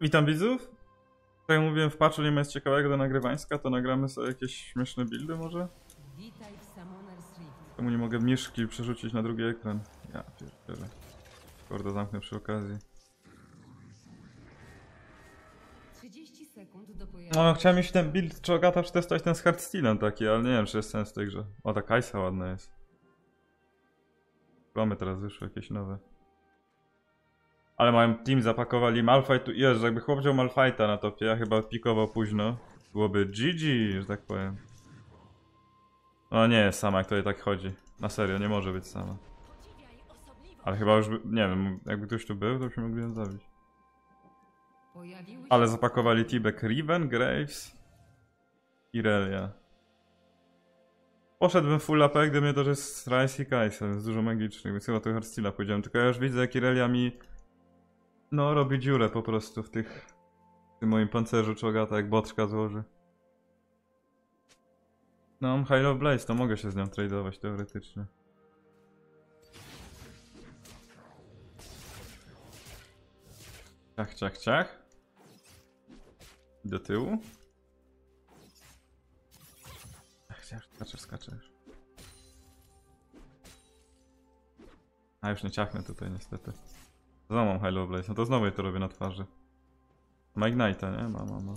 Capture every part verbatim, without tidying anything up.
Witam widzów. Tak jak mówiłem w patchu, nie ma nic ciekawego do nagrywańska, to nagramy sobie jakieś śmieszne buildy może? Witaj w Summoner's Rift. Czemu nie mogę myszki przerzucić na drugi ekran? Ja pierdzielę. Kurde, zamknę przy okazji. trzydzieści sekund do pojawu. No, chciałem mieć ten build Chogata przetestować ten z Hearthstone'em taki, ale nie wiem czy jest sens w tej grze. O, ta Kajsa ładna jest. Mamy teraz wyszły jakieś nowe. Ale mają team, zapakowali Malphite. Jezu, jakby chłop wziął Malphite'a na topie, ja chyba pikował późno. Byłoby G G, że tak powiem. No nie jest sama, jak tutaj tak chodzi. Na serio, nie może być sama. Ale chyba już, by, nie wiem, jakby ktoś tu był, to byśmy mogli ją zabić. Pojawiły się... Ale zapakowali Tibek, Riven, Graves, Irelia. Poszedłbym full A P, gdyby mnie to, że jest Ryze i Kai'Sa, jest dużo magicznych, więc chyba do Hearthstone'a pójdziemy. Tylko ja już widzę, jak Irelia mi... No, robi dziurę po prostu w tych... w tym moim pancerzu Chogata, jak boczka złoży. No, mam High Love Blaze, to mogę się z nią tradeować teoretycznie. Ciach, ciach, ciach. Do tyłu. Ach, ciach, skaczesz, skaczesz. A już nie ciachnę tutaj niestety. Znowu mam High Love Blaze, no to znowu je to robię na twarzy. Ma Ignite'a, nie? Ma, ma, ma.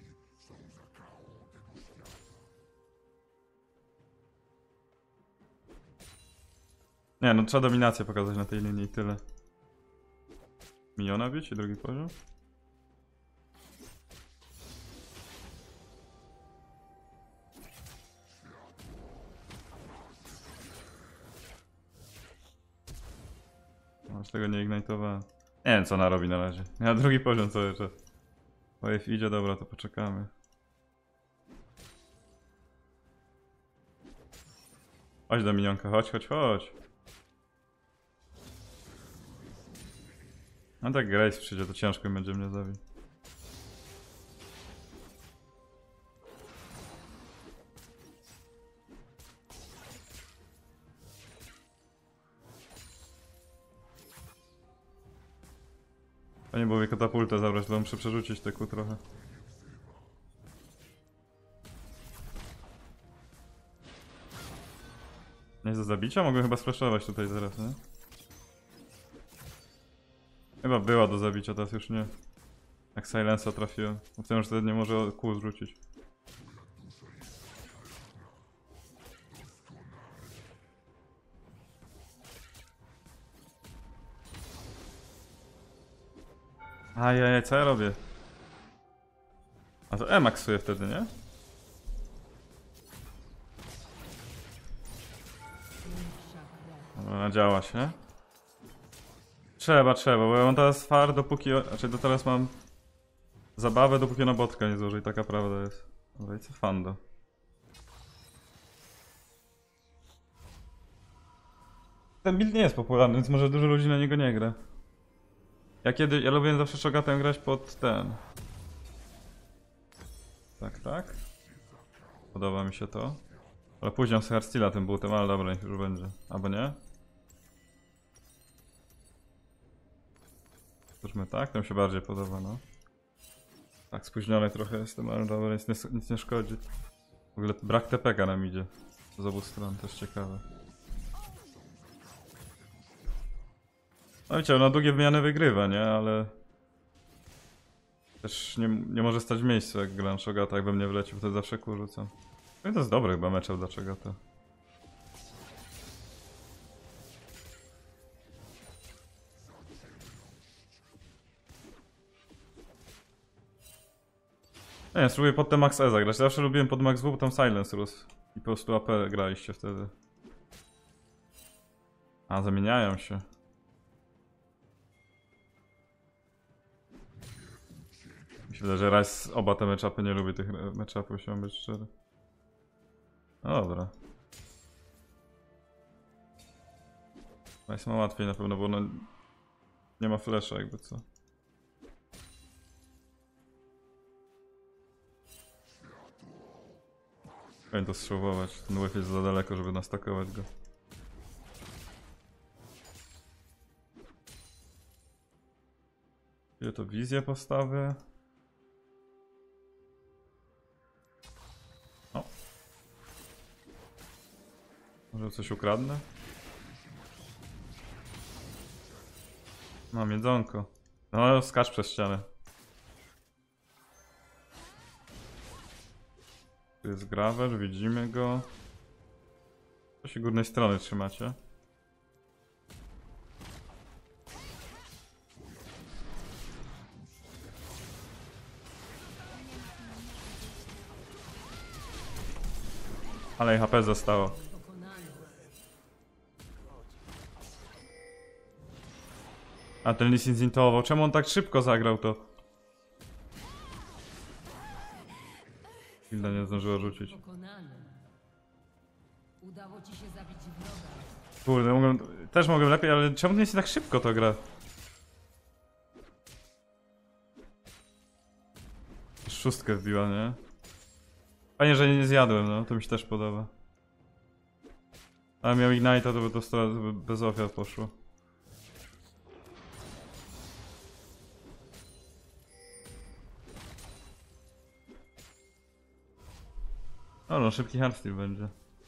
Nie, no trzeba dominację pokazać na tej linii i tyle. Miniona bić i drugi poziom? No, z tego nie ignitowałem. Nie wiem co ona robi na razie. Ja drugi poziom cały czas. Wave idzie, dobra, to poczekamy. Chodź do minionka, chodź, chodź, chodź. No tak Grace przyjdzie, to ciężko im będzie mnie zabić. To nie było katapultę zabrać, to muszę przerzucić te ku trochę. Nie jest do zabicia? Mogę chyba splashować tutaj zaraz, nie? Chyba była do zabicia, teraz już nie. Jak Silensa trafiłem. Myślałem, że wtedy nie może kół zwrócić. Ajajaj, co ja robię? A to E maksuje wtedy, nie? Dobra, działa się. Trzeba, trzeba, bo ja mam teraz far dopóki... Znaczy do teraz mam... Zabawę dopóki na botka nie złoży i taka prawda jest. Dobra, i co fando? Ten build nie jest popularny, więc może dużo ludzi na niego nie gra. Ja kiedy... Ja lubię zawsze Chogatem grać pod ten... Tak, tak. Podoba mi się to. Ale później z Hearthstone'a tym butem, ale dobra, niech już będzie. Albo nie? Zróbmy tak, to mi się bardziej podoba, no. Tak, spóźniony trochę jestem, ale dobra, nic nie, nic nie szkodzi. W ogóle brak T P K nam idzie. Z obu stron, też ciekawe. No wiecie, na długie wymiany wygrywa, nie? Ale... Też nie, nie może stać w miejscu, jak gram Chogata, jakbym nie wlecił, wtedy zawsze kół rzucam. No i to jest dobry chyba matchup dla Chogata. Nie, spróbuję pod te Max E zagrać. Zawsze lubiłem pod Max W, bo tam Silence rósł. I po prostu A P graliście wtedy. A, zamieniają się. Myślę, że Ryze oba te matchupy nie lubi tych matchupów, jeśli mam być szczery. No dobra. Ryze ma łatwiej na pewno, bo no nie ma flasha jakby co. Powinien to strzłować. Ten whiff jest za daleko, żeby nastakować go. Ile to wizję postawię? O. Może coś ukradnę? Mam jedzonko. No, skacz przez ścianę. Tu jest gravel, widzimy go. To się górnej strony trzymacie. Ale jej H P zostało. Pokonany. A ten Lee Sin zintował. Czemu on tak szybko zagrał to? Hilda nie zdążyła rzucić. Pokonany. Udało ci się zabić wroga. Kurde, mogłem, też mogłem lepiej, ale czemu nie jest tak szybko to gra? Szóstkę wbiła, nie? Fajnie, że nie zjadłem, no, to mi się też podoba. Ale miał Ignite'a, to by to stra- to by bez ofiar poszło. O no, szybki hardstyle będzie.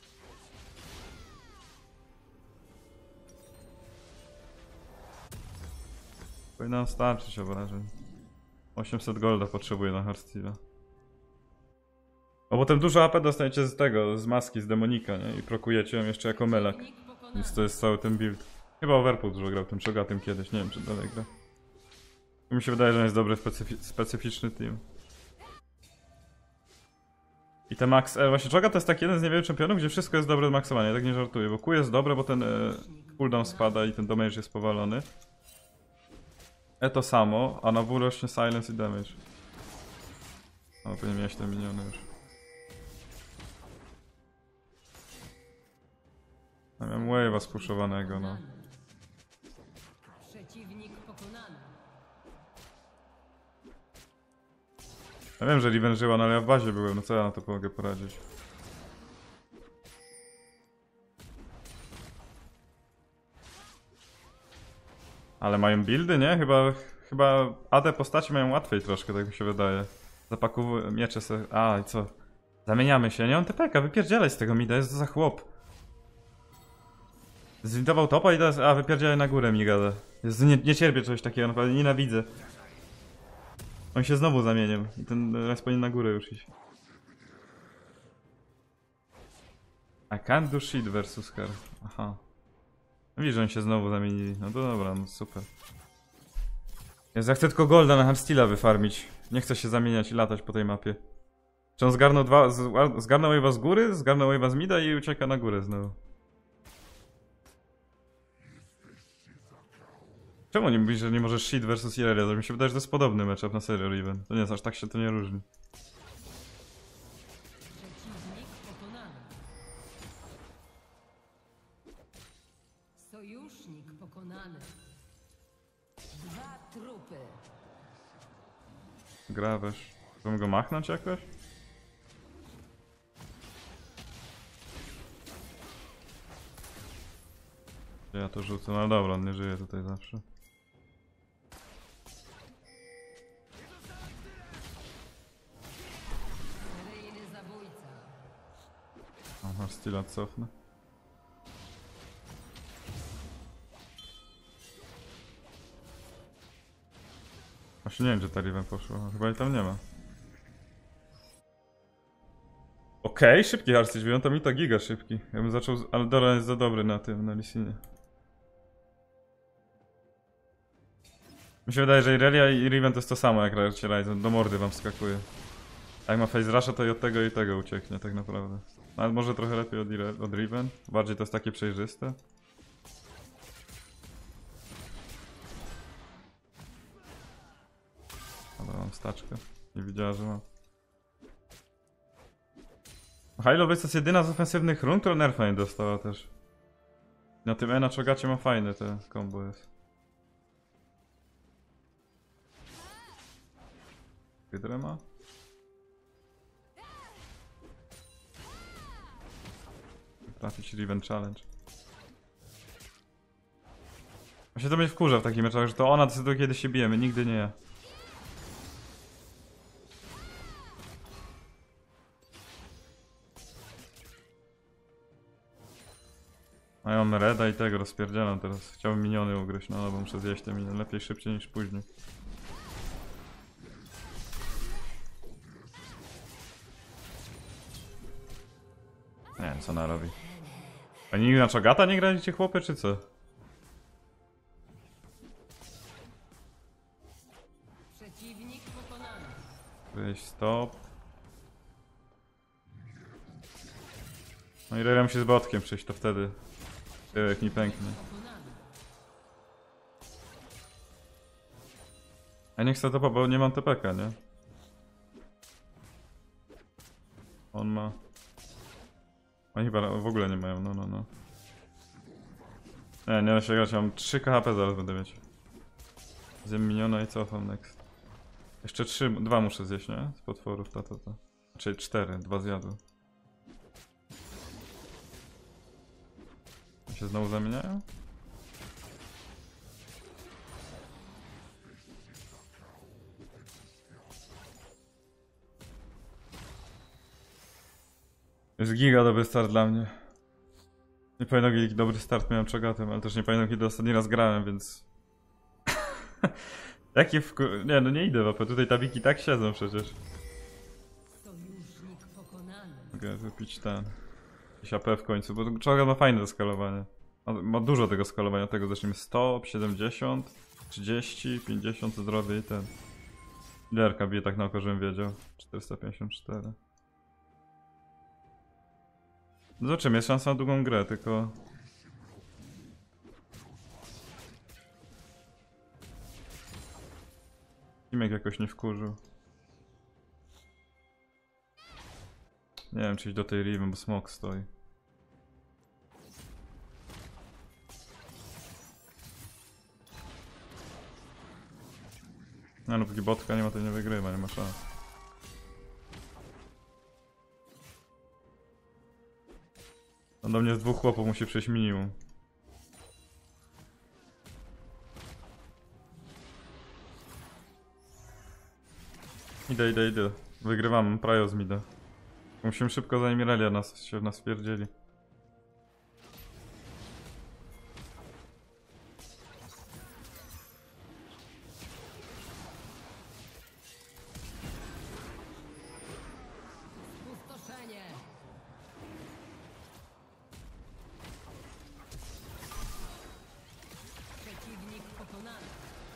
Powinno nam starczyć obrażeń. osiemset golda potrzebuję na hardstyla. O, potem dużo A P dostaniecie z tego, z maski, z demonika, nie? I prokujecie ją jeszcze jako melek. Przeciwnik pokonany. Więc to jest cały ten build. Chyba Overpool dużo grał tym czogatym kiedyś, nie wiem czy dalej gra. Mi się wydaje, że on jest dobry, specyfi specyficzny team. I te max... E, właśnie Chogat to jest taki jeden z niewielu czempionów, gdzie wszystko jest dobre do maksowania, tak nie żartuję, bo Q jest dobre, bo ten e, cooldown spada i ten damage jest powalony. E to samo, a na W rośnie silence i damage. O, pewnie miałeś te miniony już. Ja miałem wave'a spuszowanego, no. Przeciwnik pokonany. Ja wiem, że Riven żyła, no ale ja w bazie byłem, no co ja na to mogę poradzić? Ale mają buildy, nie? Chyba, chyba A D postaci mają łatwiej troszkę, tak mi się wydaje. Zapakowuję miecze sobie... A, i co? Zamieniamy się, nie mam T P K, wypierdzielaj z tego mida, jest to za chłop. Zintował topa i teraz... A, wypierdzielaj na górę mi gada. Jest, nie, nie cierpię czegoś takiego, naprawdę nienawidzę. On się znowu zamienił i ten raz powinien na górę już iść. I can't do shit versus her. Aha. Widzisz, że oni się znowu zamienili. No to dobra, no super. Jezu, ja chcę tylko golda na hardstyla wyfarmić. Nie chcę się zamieniać i latać po tej mapie. Czy on zgarnął dwa... z- Zgarnął wave'a z góry, zgarnął wave'a z mida i ucieka na górę znowu. Czemu nie mówisz, że nie możesz shit versus Irelia? To mi się wydaje, że to jest podobny matchup na serio, Riven. To nie jest aż tak się to nie różni. Przeciwnik pokonany. Sojusznik pokonany. Dwa trupy. Gra weź. Chcę go machnąć jakoś? Ja to rzucę, no dobra, on nie żyje tutaj zawsze. Seryjny zabójca. Aha, styla cofnę. Właśnie nie wiem, gdzie ta Riven poszła. Chyba jej tam nie ma. Okej, okay, szybki hardstyle, on tam i to giga szybki. Ja bym zaczął, z... ale Dora jest za dobry na tym, na Lisinie. Mi się wydaje, że Irelia i Riven to jest to samo jak Rarcie Ryzen, do mordy wam skakuje. A jak ma face rusha, to i od tego i tego ucieknie tak naprawdę. Ale może trochę lepiej od, Ire od Riven, bardziej to jest takie przejrzyste. Dobra, mam staczkę. Nie widziała, że mam. Hilo to jest jedyna z ofensywnych run, która nerfa nie dostała też. Na tym E na Chogacie ma fajne te combo jest. Hydra ma? Trafić Riven Challenge. Właśnie to mnie wkurza w takich meczach, że to ona decyduje kiedy się bijemy, nigdy nie ja. A ja mam reda i tego rozpierdzielam teraz. Chciałbym miniony ugryźć, no bo muszę zjeść te miniony. Lepiej szybciej niż później. Nie wiem co ona robi. A nigdy na Chogata nie graliście chłopy czy co? Przeciwnik pokonany. Wyjść stop. No i Reria musi z botkiem przyjść, to wtedy tyłek mi pęknie. Pokonany. Ja nie chcę topa, bo nie mam T P K, nie? On ma... Oni chyba w ogóle nie mają, no no no. Nie, nie da się grać, ja mam trzy K H P zaraz będę mieć. Zjem miniona i cofam next. Jeszcze trzy, dwa muszę zjeść, nie? Z potworów, ta ta ta. Czyli cztery, dwa zjadły. Się znowu zamieniają? Jest giga dobry start dla mnie. Nie pamiętam jaki dobry start miałem Chogatem, ale też nie pamiętam kiedy ostatni raz grałem, więc... Jaki wku... Nie no nie idę w A P, tutaj tabiki tak siedzą przecież. Sojusznik pokonany. Mogę wypić ten... Jakiś A P w końcu, bo Chogat ma fajne skalowanie. Ma, ma dużo tego skalowania, tego zacznijmy sto, siedemdziesiąt, trzydzieści, pięćdziesiąt to zrobię i ten... Lerka bije tak na oko, żebym wiedział. czterysta pięćdziesiąt cztery. Zobaczymy, jest szansa na długą grę, tylko... Imek jakoś nie wkurzył. Nie wiem, czy iść do tej Riven, bo smok stoi. No, no póki botka nie ma, to nie wygrywa, nie ma szans. No do mnie z dwóch chłopów musi przyjść minimum. Idę, idę, idę. Wygrywam, prajo z mida. Musimy szybko, zanim Relia nas, się w nas wpierdzieli. Pustoszenie. Przeciwnik pokonany.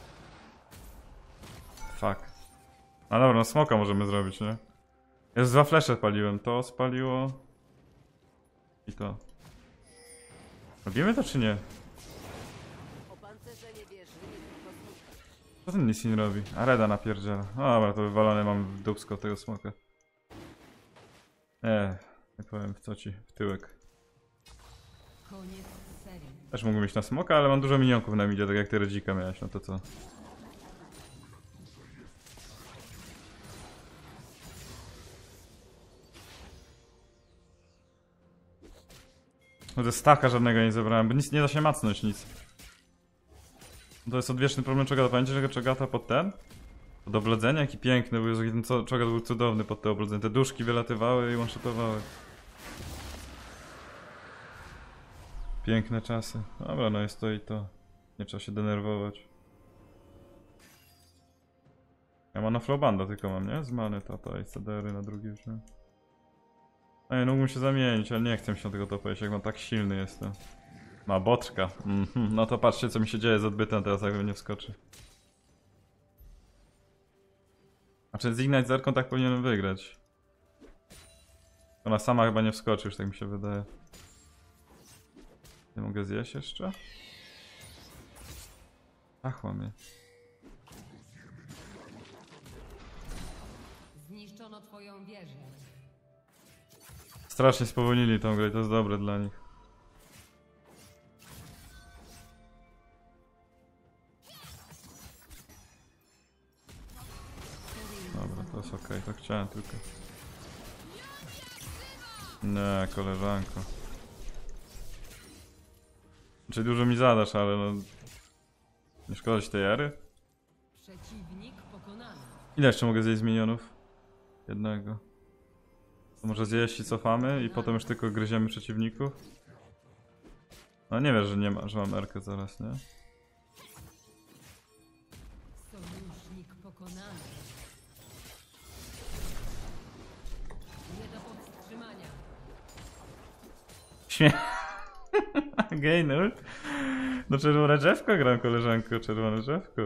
Fuck. A dobra, no smoka możemy zrobić, nie? Jest dwa flesze paliłem, to spaliło... I to. Robimy to czy nie? Opancerzenie wieży kosmiczne. Co ten Nissin robi? A Reda napierdziela. No dobra, to wywalone mam w dupsko tego smoka. Eee, nie powiem w co ci, w tyłek. Koniec serii. Też mógłbym iść na smoka, ale mam dużo minionków na midzie, tak jak ty Redzika miałeś, no to co? No ze staka żadnego nie zebrałem, bo nic nie da się macnąć, nic. To jest odwieczny problem Chogata. Pamiętacie tego Chogata pod ten? Pod oblodzenie? Jaki piękny był, ten Chogat był cudowny pod te oblodzenie. Te duszki wylatywały i one-shotowały. Piękne czasy. Dobra, no jest to i to. Nie trzeba się denerwować. Ja mam na flowbanda tylko mam, nie? Z many tata i C D R-y na drugi już, nie? Ej, no mógłbym się zamienić, ale nie chcę się tego topać, jak mam tak silny jestem. Ma boczka. Mhm. No to patrzcie co mi się dzieje z odbytem teraz, jakby nie wskoczy. Znaczy z Ignite zerką tak powinienem wygrać. Ona sama chyba nie wskoczy, już tak mi się wydaje. Nie mogę zjeść jeszcze? Ach, łamie. Zniszczono twoją wieżę. Strasznie spowolnili tą grę i to jest dobre dla nich. Dobra, to jest okej, to chciałem tylko. Nie, koleżanko. Czyli dużo mi zadasz, ale no... Nie szkoda ci tej ery? Przeciwnik pokonany. Ile jeszcze mogę zjeść z minionów? Jednego. To może zjeść i cofamy i potem już tylko gryziemy przeciwników? No nie wiesz, że nie ma, że mam Erkę zaraz, nie? Sojusznik pokonany. Nie do powstrzymania. Śmie... Gejnul? No czerwone drzewko gram, koleżanko, czerwone drzewko.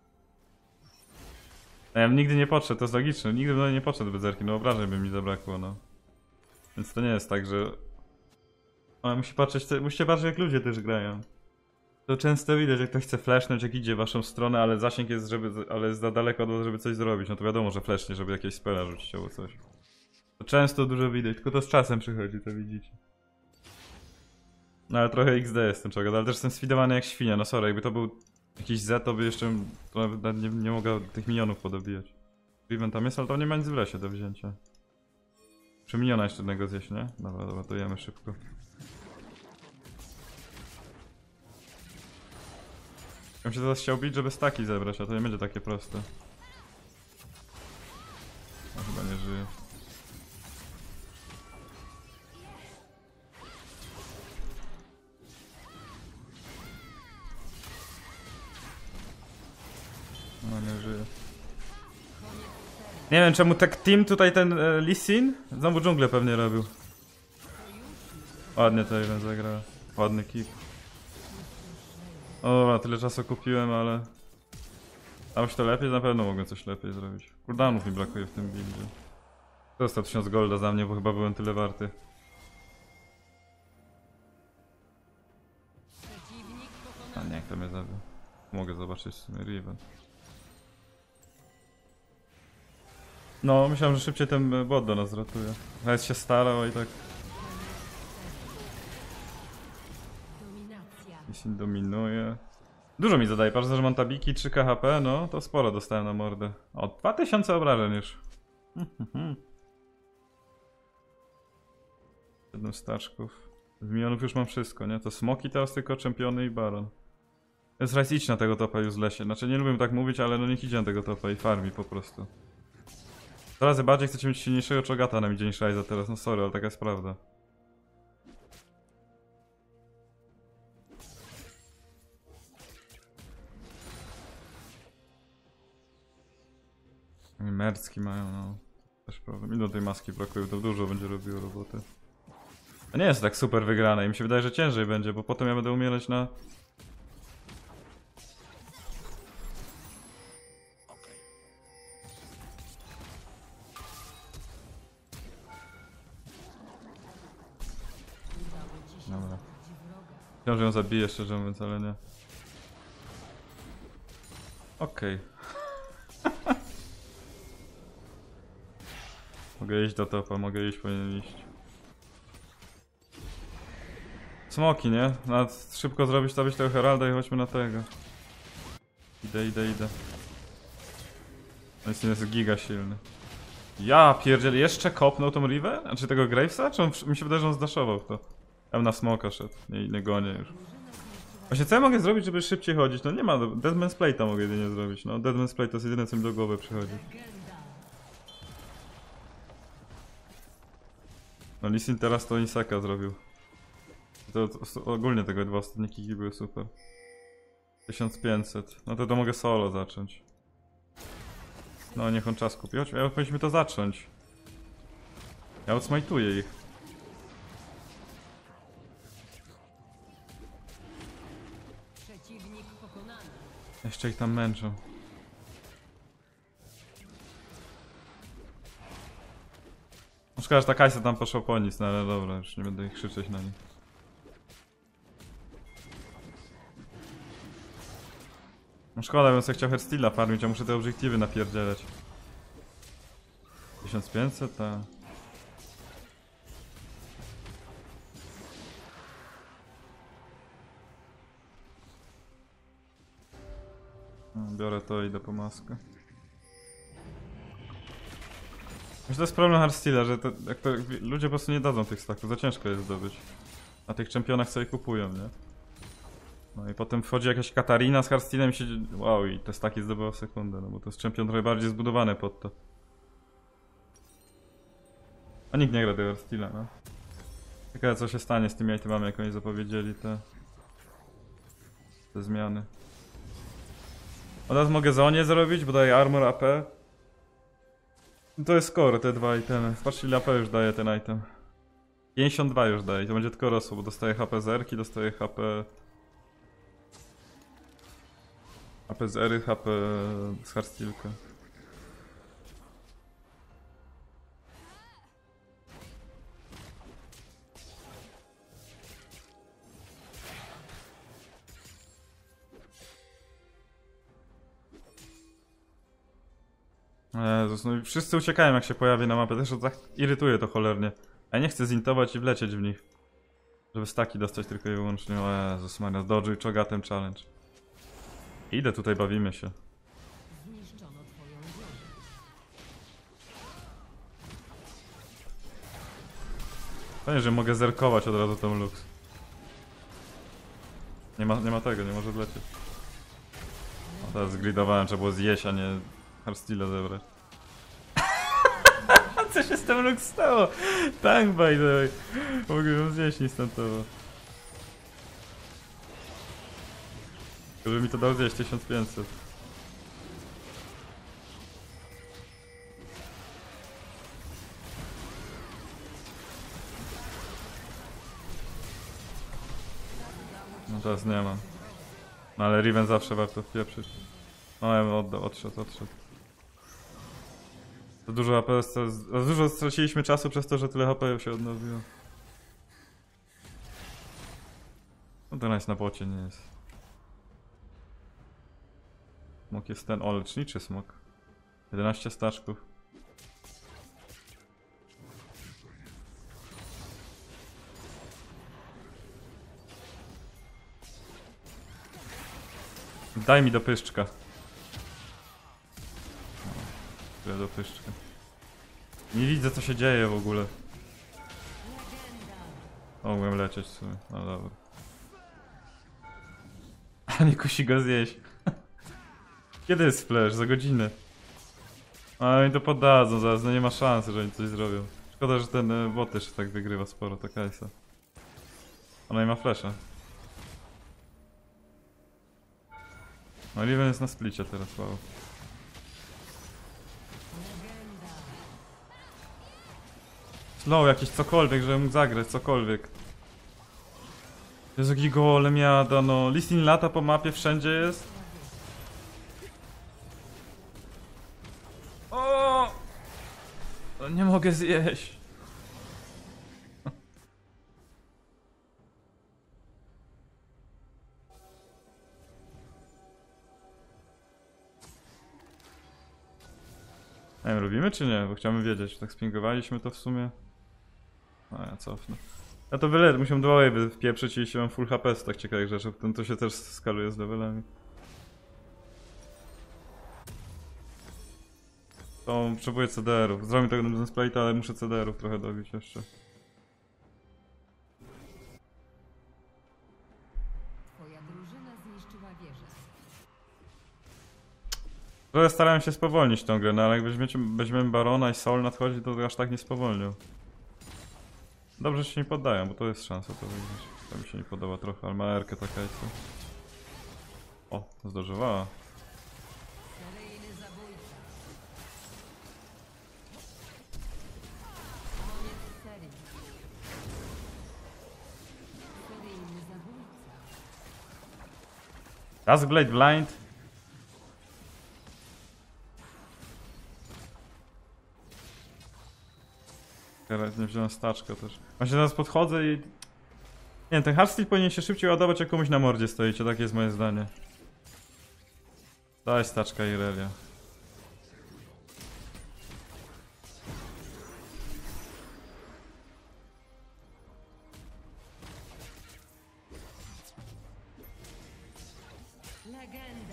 A ja bym nigdy nie podszedł, to jest logiczne, nigdy bym nie podszedł bez Erki, no obrażeń by mi zabrakło, no. Więc to nie jest tak, że... Ale musi patrzeć, te... musicie patrzeć jak ludzie też grają. To często widać, jak ktoś chce flashnąć, jak idzie w waszą stronę, ale zasięg jest, żeby... ale jest za daleko od was, żeby coś zrobić. No to wiadomo, że flashnie, żeby jakieś spela rzucić albo coś. To często dużo widać, tylko to z czasem przychodzi, to widzicie. No ale trochę X D jest ten czołg, ale też jestem sfidowany jak świnia, no sorry, jakby to był jakiś Z, to by jeszcze to nawet nie, nie mogła tych minionów podobijać. Riven tam jest, ale tam nie ma nic w lesie do wzięcia. Czy miniona jeszcze jednego zjeść, nie? Dobra, dobra, to jemy szybko. Ja bym się teraz chciał bić, żeby staki zebrać, a to nie będzie takie proste. No chyba nie żyje. No nie żyje. Nie wiem czemu tak team tutaj ten e, Lee Sin znowu dżunglę pewnie robił. Ładnie to jeden zagrał. Ładny kick. O dobra, tyle czasu kupiłem, ale... Dało się to lepiej? Na pewno mogłem coś lepiej zrobić. Cooldownów mi brakuje w tym buildzie. Dostał tysiąc golda za mnie, bo chyba byłem tyle warty. Przeciwnik A pokonany. nie, kto mnie zabił. Mogę zobaczyć w sumie Riven. No, myślałem, że szybciej ten bot do nas ratuje. Nawet się starał i tak... Dominacja. Jeśli dominuje... Dużo mi zadaje, patrz, że mam tabiki trzy K H P, no to sporo dostałem na mordę. O, dwa tysiące obrażeń już. Siedem staczków. Z milionów już mam wszystko, nie? To smoki teraz tylko, czempiony i baron. Jest raz idź na tego topa już z lesie. Znaczy nie lubię tak mówić, ale no niech idzie na tego topa i farmi po prostu. Coraz bardziej chcecie mieć silniejszego czogata na midzie niż Ryza teraz, no sorry, ale taka jest prawda. I mercki mają, no. Też problem. I do tej maski brakuje, to dużo będzie robiło roboty. A nie jest tak super wygrane i mi się wydaje, że ciężej będzie, bo potem ja będę umierać na... Udało ci się Dobra. zabić wroga. Chciałem, że ją zabiję szczerze mówiąc, ale nie. Okej. Mogę iść do topa, mogę iść, powinien iść. Smoki, nie? Nawet szybko zrobić to, byś tego Heralda i chodźmy na tego. Idę, idę, idę. On jest giga silny. Ja pierdziel, jeszcze kopnął tą Rivę? Znaczy tego Gravesa? Czy on, mi się wydaje, że on zdaszował w to. Ja bym na smoka szedł, nie, nie gonię już. Właśnie co ja mogę zrobić, żeby szybciej chodzić? No nie ma, Deadman's Plate'a mogę jedynie zrobić, no. Deadman's Plate to jest jedyne, co mi do głowy przychodzi. Legenda. No Lee Sin teraz to Inseka zrobił. To, to ogólnie tego dwa ostatnie kiki były super. tysiąc pięćset. No to to mogę solo zacząć. No niech on czas kupi. Chodź, ja powinniśmy to zacząć. Ja odsmajtuję ich. Przeciwnik pokonany. Jeszcze ich tam męczą. No szkoda, że ta Kajsa tam poszła po nic, no ale dobra, już nie będę ich krzyczeć na nich. No szkoda, bym sobie chciał Herstila farmić, a muszę te obiektywy napierdzielać. tysiąc pięćset, ta. No, biorę to i idę po maskę. Myślę, to jest problem Hearthsteala, że to, jak to, ludzie po prostu nie dadzą tych staków, za ciężko jest zdobyć. Na tych czempionach sobie kupują, nie? No i potem wchodzi jakaś Katarina z Hearthstealem i się... Wow, i te staki zdobyła w sekundę, no bo to jest czempion trochę bardziej zbudowany pod to. A nikt nie gra tego Hearthsteala, no. Ciekawe co się stanie z tymi itemami, jak oni zapowiedzieli te... Te zmiany. Od razu mogę zonie zrobić, bo daje armor A P. To jest core, te dwa itemy. Patrzcie ile A P już daje ten item. pięćdziesiąt dwa już daje, to będzie tylko rosło, bo dostaje H P z erki, dostaje H P... H P z ery, H P z hardsteelka. Jezus, no i wszyscy uciekają jak się pojawi na mapie, też tak irytuje to cholernie. A ja nie chcę zintować i wlecieć w nich. Żeby staki dostać tylko i wyłącznie. O Jezus Maria, dodge i czogatem challenge. Idę tutaj, bawimy się. Zniszczono twoją wieżę. Fajnie, że mogę zerkować od razu tą Lux. Nie ma, nie ma tego, nie może wlecieć. O, teraz zgridowałem, trzeba było zjeść, a nie hardsteala zebrać. Co się z tym Lux stało? Tank by the way. Mogę ją zjeść instantowo. Żeby mi to dał zjeść tysiąc pięćset. No teraz nie mam. No ale Riven zawsze warto wpieprzyć. No ja bym oddał, odszedł, odszedł. To dużo H P, za dużo straciliśmy czasu przez to, że tyle H P się odnowiło. No to jest na bocie, nie jest. Smok jest ten, o leczniczy smok. jedenaście staszków. Daj mi do pyszczka. Tyle do pyszczka. Nie widzę co się dzieje w ogóle. O, mogłem lecieć w sumie, no dobra. A nie kusi go zjeść. Kiedy jest flash? Za godzinę. A oni to poddadzą zaraz, no nie ma szansy, że oni coś zrobią. Szkoda, że ten e, bot też tak wygrywa sporo, to Kajsa. Ona nie ma flasha. No Riven jest na splicie teraz, wow. Slow jakiś cokolwiek, żeby mógł zagrać, cokolwiek. Jezu, jaki golem jada, no. Listin lata po mapie, wszędzie jest. O! No nie mogę zjeść. Nie wiem, robimy czy nie? Bo chciałbym wiedzieć, tak spingowaliśmy to w sumie. A ja cofnę. Ja to wyle, musiałem dwa wave'y wpieprzyć i się mam full H P z tak ciekawych rzeczy, ten to się też skaluje z levelami. To potrzebuję C D R ów. Zrobię tego na Splate, ale muszę C D R ów trochę dobić jeszcze. Twoja drużyna zniszczyła wieżę. Trochę starałem się spowolnić tą grę, no ale jak weźmiecie, weźmiemy Barona i Sol nadchodzi, to aż tak nie spowolnią. Dobrze się nie poddają, bo to jest szansa to wygrać. To mi się nie podoba trochę, ale ma erkę taka jest. O, zdążowała. Seryjny zabójca. Koniec serii. Seryjny zabójca. Duskblade Blind. Teraz nie wziąłem staczka też. Właśnie teraz podchodzę i... Nie wiem, ten hardsteel powinien się szybciej ładować jak komuś na mordzie stoicie, takie jest moje zdanie. Daj staczka Irelia. Legenda.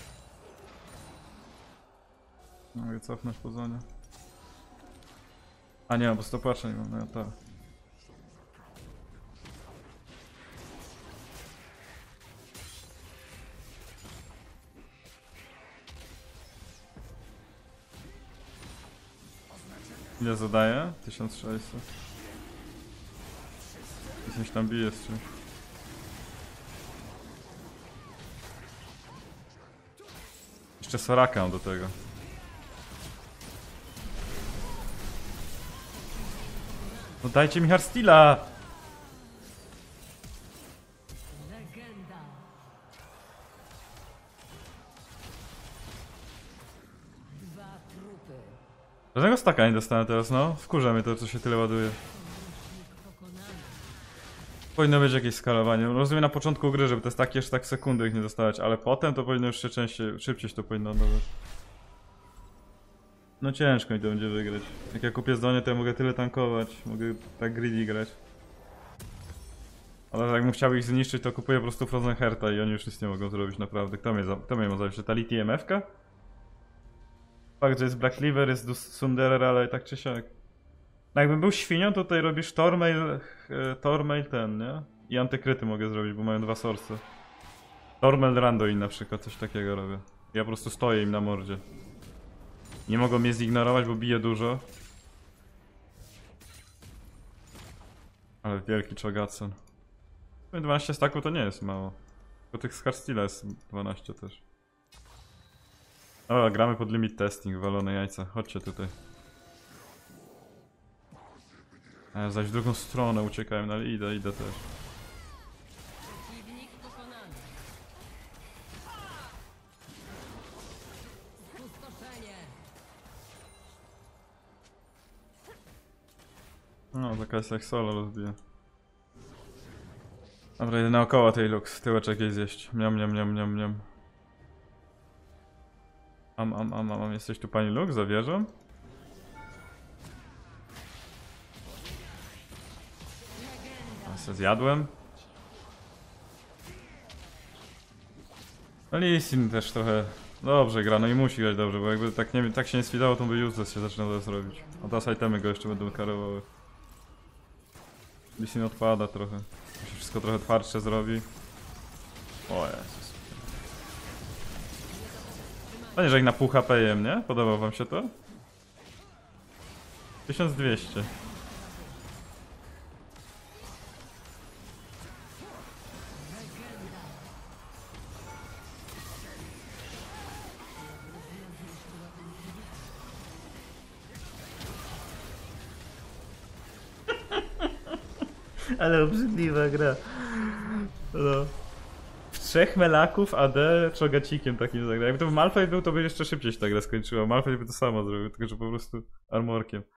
Mogę cofnąć po zonie. A nie, bo stopacza nie mam, no ja tak. Ile zadaje? tysiąc sześćset. Coś tam bije z czymś. Jeszcze Sorakę do tego. No dajcie mi Heartsteala! Legenda. Dwa trupy. Żadnego staka nie dostanę teraz, no. Wkurza mnie to, co się tyle ładuje. Sojusznik pokonany. Powinno być jakieś skalowanie. Rozumiem na początku gry, żeby te staki jeszcze tak sekundy ich nie dostawać, ale potem to powinno już się częściej, szybciej się to powinno oddawać. No ciężko mi to będzie wygrać. Jak ja kupię zdolnie, to ja mogę tyle tankować. Mogę tak greedy grać. Ale jakbym chciał ich zniszczyć, to kupuję po prostu Frozen Hearta i oni już nic nie mogą zrobić naprawdę. Kto mnie, za, kto mnie ma zabić? Tality M F K? Fakt, że jest Black Cleaver, jest Dus- Sunderer, ale tak czy siak. No jakbym był świnią, to tutaj robisz Tormail, e, Tormail ten, nie? I antykryty mogę zrobić, bo mają dwa source. Tormail Randoin na przykład, coś takiego robię. Ja po prostu stoję im na mordzie. Nie mogą mnie zignorować, bo bije dużo. Ale wielki Cho'Gathon. dwanaście staków to nie jest mało. Tylko tych z Heartsteala jest dwanaście też. Dobra, gramy pod limit testing, walone jajca. Chodźcie tutaj. A ja zaś w drugą stronę uciekałem, no ale idę, idę też. Przeciwnik pokonany. Spustoszenie. No, taka jest jak solo rozbija. Dobra, idę naokoło tej Lux, tyłeczek jej zjeść. Miam, miam, miam, miam, miam. Am, am, am, am, jesteś tu pani Lux, za wieżą? A se zjadłem. No Lee Sin też trochę dobrze gra, no i musi grać dobrze, bo jakby tak, nie, tak się nie sfidało, to by useless się zaczyna teraz robić. A teraz itemy go jeszcze będą karowały. Lee Sin odpada trochę. To się wszystko trochę twardsze zrobi. O Jezus. Panie, że jak na pół H P jem, nie? Podoba wam się to? tysiąc dwieście. Ale obrzydliwa gra. No. W trzech melaków A D czogacikiem takim zagra. Jakby to w Malphite był, to by jeszcze szybciej się ta gra skończyła. Malphite by to samo zrobił, tylko że po prostu armorkiem.